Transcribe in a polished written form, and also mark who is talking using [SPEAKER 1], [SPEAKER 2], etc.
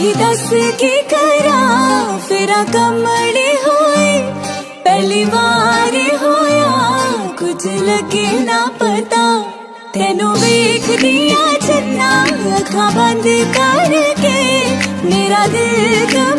[SPEAKER 1] ही दस की करा फिर कमली होए पहली बार होया कुछ लगे ना पता तेनू वेख दिया छन्ना अखां बंद करके मेरा दिल